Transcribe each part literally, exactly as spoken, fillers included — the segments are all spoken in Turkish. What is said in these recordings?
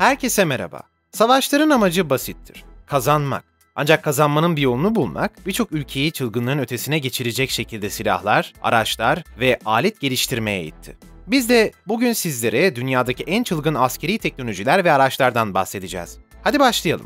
Herkese merhaba. Savaşların amacı basittir. Kazanmak. Ancak kazanmanın bir yolunu bulmak, birçok ülkeyi çılgınlığın ötesine geçirecek şekilde silahlar, araçlar ve alet geliştirmeye itti. Biz de bugün sizlere dünyadaki en çılgın askeri teknolojiler ve araçlardan bahsedeceğiz. Hadi başlayalım.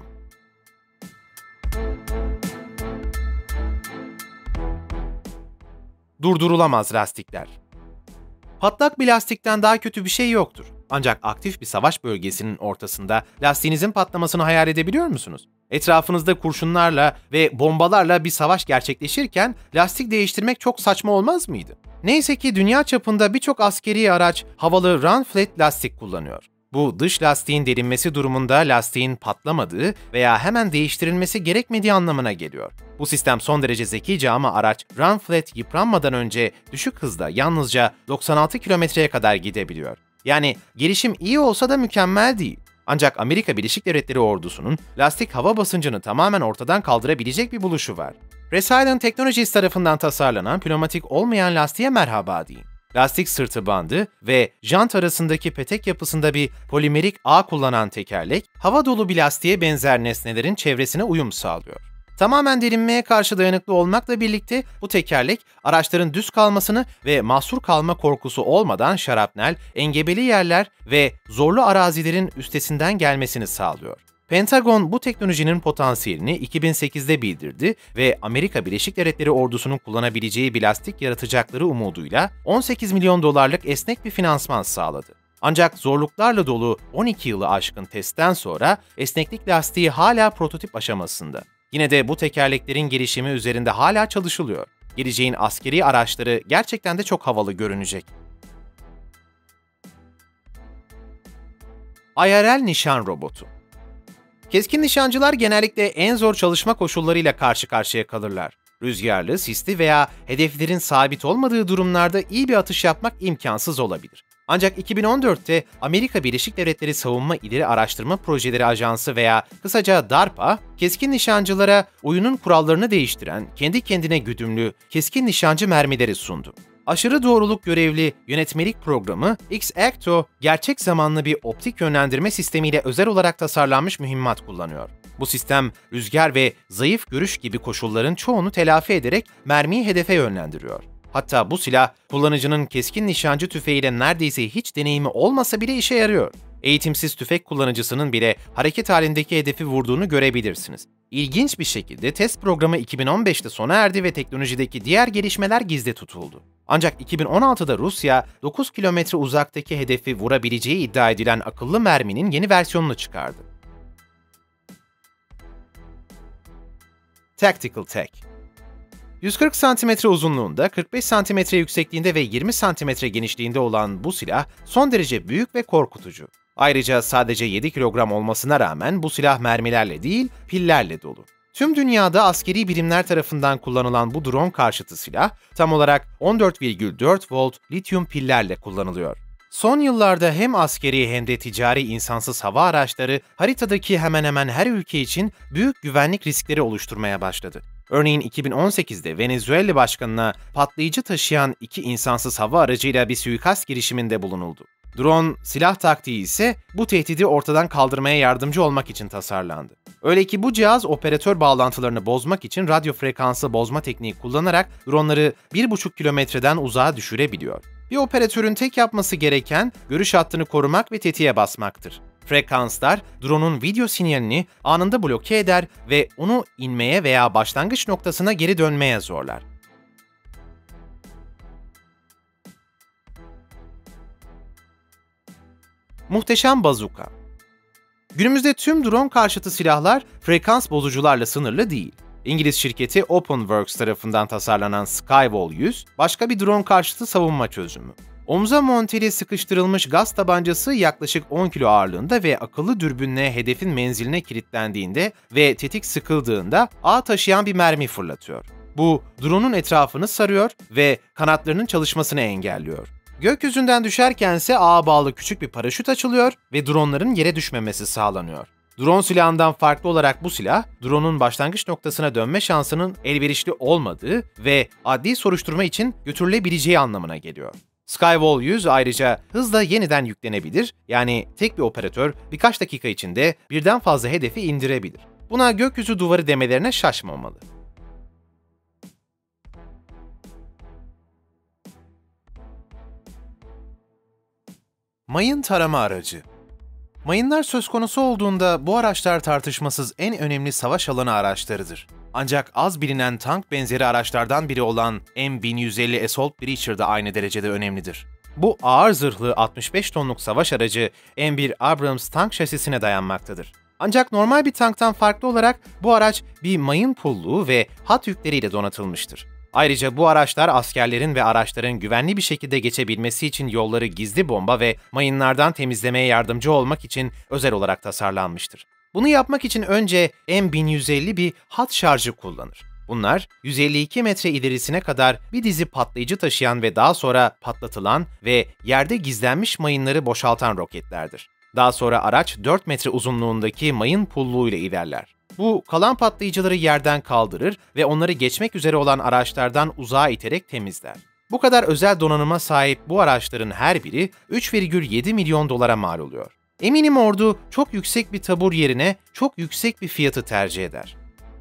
Durdurulamaz lastikler. Patlak bir lastikten daha kötü bir şey yoktur. Ancak aktif bir savaş bölgesinin ortasında lastiğinizin patlamasını hayal edebiliyor musunuz? Etrafınızda kurşunlarla ve bombalarla bir savaş gerçekleşirken lastik değiştirmek çok saçma olmaz mıydı? Neyse ki dünya çapında birçok askeri araç havalı run flat lastik kullanıyor. Bu dış lastiğin delinmesi durumunda lastiğin patlamadığı veya hemen değiştirilmesi gerekmediği anlamına geliyor. Bu sistem son derece zekice ama araç run flat yıpranmadan önce düşük hızda yalnızca doksan altı kilometreye kadar gidebiliyor. Yani gelişim iyi olsa da mükemmel değil. Ancak Amerika Birleşik Devletleri ordusunun lastik hava basıncını tamamen ortadan kaldırabilecek bir buluşu var. Resilient Technologies tarafından tasarlanan pneumatik olmayan lastiğe merhaba deyin. Lastik sırtı bandı ve jant arasındaki petek yapısında bir polimerik ağ kullanan tekerlek, hava dolu bir lastiğe benzer nesnelerin çevresine uyum sağlıyor. Tamamen delinmeye karşı dayanıklı olmakla birlikte bu tekerlek, araçların düz kalmasını ve mahsur kalma korkusu olmadan şarapnel, engebeli yerler ve zorlu arazilerin üstesinden gelmesini sağlıyor. Pentagon bu teknolojinin potansiyelini iki bin sekizde bildirdi ve Amerika Birleşik Devletleri ordusunun kullanabileceği bir lastik yaratacakları umuduyla on sekiz milyon dolarlık esnek bir finansman sağladı. Ancak zorluklarla dolu on iki yılı aşkın testten sonra esneklik lastiği hala prototip aşamasında. Yine de bu tekerleklerin gelişimi üzerinde hala çalışılıyor. Geleceğin askeri araçları gerçekten de çok havalı görünecek. I R L nişan robotu. Keskin nişancılar genellikle en zor çalışma koşullarıyla karşı karşıya kalırlar. Rüzgarlı, sisli veya hedeflerin sabit olmadığı durumlarda iyi bir atış yapmak imkansız olabilir. Ancak iki bin on dörtte Amerika Birleşik Devletleri Savunma İleri Araştırma Projeleri Ajansı veya kısaca DARPA, keskin nişancılara oyunun kurallarını değiştiren, kendi kendine güdümlü keskin nişancı mermileri sundu. Aşırı doğruluk görevli yönetmelik programı X-Acto, gerçek zamanlı bir optik yönlendirme sistemiyle özel olarak tasarlanmış mühimmat kullanıyor. Bu sistem, rüzgar ve zayıf görüş gibi koşulların çoğunu telafi ederek mermiyi hedefe yönlendiriyor. Hatta bu silah, kullanıcının keskin nişancı tüfeğiyle neredeyse hiç deneyimi olmasa bile işe yarıyor. Eğitimsiz tüfek kullanıcısının bile hareket halindeki hedefi vurduğunu görebilirsiniz. İlginç bir şekilde test programı iki bin on beşte sona erdi ve teknolojideki diğer gelişmeler gizli tutuldu. Ancak iki bin on altıda Rusya, dokuz kilometre uzaktaki hedefi vurabileceği iddia edilen akıllı merminin yeni versiyonunu çıkardı. Tactical Tech. yüz kırk santimetre uzunluğunda, kırk beş santimetre yüksekliğinde ve yirmi santimetre genişliğinde olan bu silah son derece büyük ve korkutucu. Ayrıca sadece yedi kilogram olmasına rağmen bu silah mermilerle değil, pillerle dolu. Tüm dünyada askeri birimler tarafından kullanılan bu drone karşıtı silah, tam olarak on dört virgül dört volt lityum pillerle kullanılıyor. Son yıllarda hem askeri hem de ticari insansız hava araçları haritadaki hemen hemen her ülke için büyük güvenlik riskleri oluşturmaya başladı. Örneğin iki bin on sekizde Venezuela başkanına patlayıcı taşıyan iki insansız hava aracıyla bir suikast girişiminde bulunuldu. Drone silah taktiği ise bu tehdidi ortadan kaldırmaya yardımcı olmak için tasarlandı. Öyle ki bu cihaz operatör bağlantılarını bozmak için radyo frekansı bozma tekniği kullanarak dronları bir buçuk kilometreden uzağa düşürebiliyor. Bir operatörün tek yapması gereken görüş hattını korumak ve tetiğe basmaktır. Frekanslar, drone'un video sinyalini anında bloke eder ve onu inmeye veya başlangıç noktasına geri dönmeye zorlar. Muhteşem bazuka. Günümüzde tüm drone karşıtı silahlar frekans bozucularla sınırlı değil. İngiliz şirketi OpenWorks tarafından tasarlanan Skywall yüz, başka bir drone karşıtı savunma çözümü. Omza monteli sıkıştırılmış gaz tabancası yaklaşık on kilo ağırlığında ve akıllı dürbünle hedefin menziline kilitlendiğinde ve tetik sıkıldığında ağ taşıyan bir mermi fırlatıyor. Bu, drone'un etrafını sarıyor ve kanatlarının çalışmasını engelliyor. Gökyüzünden düşerkense ağa bağlı küçük bir paraşüt açılıyor ve dronların yere düşmemesi sağlanıyor. Drone silahından farklı olarak bu silah, drone'un başlangıç noktasına dönme şansının elverişli olmadığı ve adli soruşturma için götürülebileceği anlamına geliyor. Skywall yüz ayrıca hızla yeniden yüklenebilir, yani tek bir operatör birkaç dakika içinde birden fazla hedefi indirebilir. Buna gökyüzü duvarı demelerine şaşmamalı. Mayın tarama aracı. Mayınlar söz konusu olduğunda bu araçlar tartışmasız en önemli savaş alanı araçlarıdır. Ancak az bilinen tank benzeri araçlardan biri olan M bin yüz elli Assault Breacher da aynı derecede önemlidir. Bu ağır zırhlı altmış beş tonluk savaş aracı M bir Abrams tank şasisine dayanmaktadır. Ancak normal bir tanktan farklı olarak bu araç bir mayın pulluğu ve hat yükleriyle donatılmıştır. Ayrıca bu araçlar askerlerin ve araçların güvenli bir şekilde geçebilmesi için yolları gizli bomba ve mayınlardan temizlemeye yardımcı olmak için özel olarak tasarlanmıştır. Bunu yapmak için önce M bin yüz elli bir hat şarjı kullanır. Bunlar yüz elli iki metre ilerisine kadar bir dizi patlayıcı taşıyan ve daha sonra patlatılan ve yerde gizlenmiş mayınları boşaltan roketlerdir. Daha sonra araç dört metre uzunluğundaki mayın pulluğuyla ilerler. Bu kalan patlayıcıları yerden kaldırır ve onları geçmek üzere olan araçlardan uzağa iterek temizler. Bu kadar özel donanıma sahip bu araçların her biri üç virgül yedi milyon dolara mal oluyor. Eminim ordu çok yüksek bir tabur yerine çok yüksek bir fiyatı tercih eder.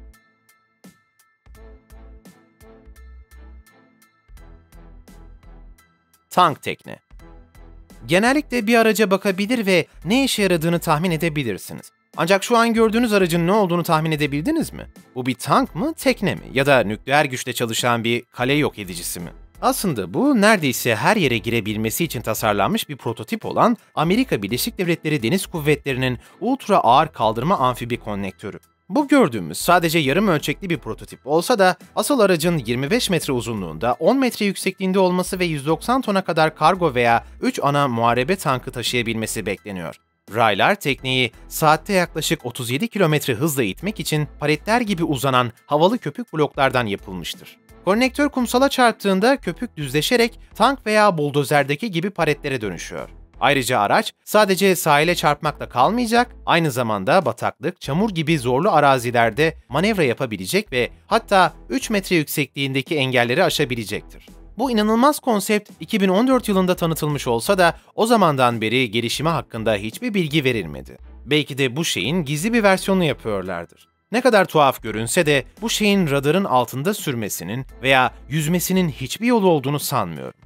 Tank tekne. Genellikle bir araca bakabilir ve ne işe yaradığını tahmin edebilirsiniz. Ancak şu an gördüğünüz aracın ne olduğunu tahmin edebildiniz mi? Bu bir tank mı, tekne mi? Ya da nükleer güçle çalışan bir kale yok edicisi mi? Aslında bu neredeyse her yere girebilmesi için tasarlanmış bir prototip olan Amerika Birleşik Devletleri Deniz Kuvvetleri'nin ultra ağır kaldırma amfibi konnektörü. Bu gördüğümüz sadece yarım ölçekli bir prototip olsa da asıl aracın yirmi beş metre uzunluğunda, on metre yüksekliğinde olması ve yüz doksan tona kadar kargo veya üç ana muharebe tankı taşıyabilmesi bekleniyor. Raylar tekneyi saatte yaklaşık otuz yedi kilometre hızla itmek için paletler gibi uzanan havalı köpük bloklardan yapılmıştır. Konnektör kumsala çarptığında köpük düzleşerek tank veya buldozerdeki gibi paletlere dönüşüyor. Ayrıca araç sadece sahile çarpmakla kalmayacak, aynı zamanda bataklık, çamur gibi zorlu arazilerde manevra yapabilecek ve hatta üç metre yüksekliğindeki engelleri aşabilecektir. Bu inanılmaz konsept iki bin on dört yılında tanıtılmış olsa da o zamandan beri gelişimi hakkında hiçbir bilgi verilmedi. Belki de bu şeyin gizli bir versiyonunu yapıyorlardır. Ne kadar tuhaf görünse de bu şeyin radarın altında sürmesinin veya yüzmesinin hiçbir yolu olduğunu sanmıyorum.